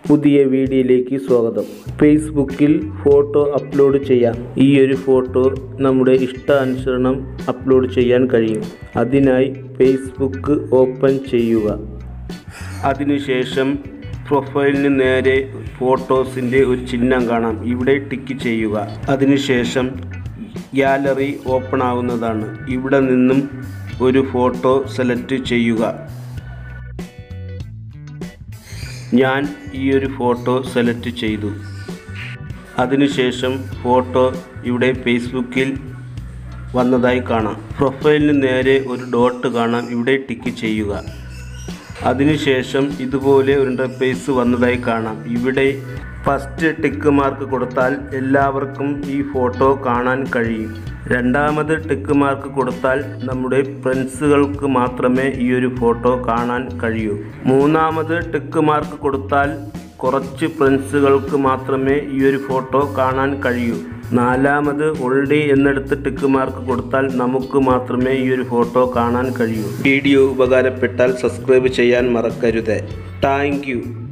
പുതിയ വീഡിയോയിലേക്ക് സ്വാഗതം. ഫേസ്ബുക്കിൽ ഫോട്ടോ അപ്ലോഡ് ചെയ്യാം. ഈ ഒരു ഫോട്ടോ നമ്മുടെ ഇഷ്ടാനുസരണം അപ്ലോഡ് ചെയ്യാൻ കഴിയും. അതിനായി ഫേസ്ബുക്ക് ഓപ്പൺ ചെയ്യുക. അതിനുശേഷം പ്രൊഫൈലിന് നേരെ ഫോട്ടോസിൻ്റെ ഒരു ചിഹ്നം കാണാം. ഇവിടെ ടിക്ക് ചെയ്യുക. അതിനുശേഷം ഗാലറി ഓപ്പൺ ആവുന്നതാണ്. ഇവിടെ നിന്നും ഒരു ഫോട്ടോ സെലക്ട് ചെയ്യുക. ഞാൻ ഈ ഒരു ഫോട്ടോ സെലക്ട് ചെയ്തു. അതിനുശേഷം ഫോട്ടോ ഇവിടെ ഫേസ്ബുക്കിൽ വന്നതായി കാണാം. പ്രൊഫൈലിന് നേരെ ഒരു ഡോട്ട് കാണാം. ഇവിടെ ടിക്ക് ചെയ്യുക. അതിനുശേഷം ഇതുപോലെ ഒരു ഇന്റർഫേസ് വന്നതായി കാണാം. ഇവിടെ ഫസ്റ്റ് ടിക്ക് മാർക്ക് കൊടുത്താൽ എല്ലാവർക്കും ഈ ഫോട്ടോ കാണാൻ കഴിയും. രണ്ടാമത് ടിക്ക് മാർക്ക് കൊടുത്താൽ നമ്മുടെ ഫ്രണ്ട്സുകൾക്ക് മാത്രമേ ഈ ഒരു ഫോട്ടോ കാണാൻ കഴിയൂ. മൂന്നാമത് ടിക്ക് മാർക്ക് കൊടുത്താൽ കുറച്ച് ഫ്രണ്ട്സുകൾക്ക് മാത്രമേ ഈ ഒരു ഫോട്ടോ കാണാൻ കഴിയൂ. നാലാമത് ഓൾറെഡി എന്നിടത്ത് ടിക്ക് മാർക്ക് കൊടുത്താൽ നമുക്ക് മാത്രമേ ഈ ഒരു ഫോട്ടോ കാണാൻ കഴിയൂ. വീഡിയോ ഉപകാരപ്പെട്ടാൽ സബ്സ്ക്രൈബ് ചെയ്യാൻ മറക്കരുത്. Thank U.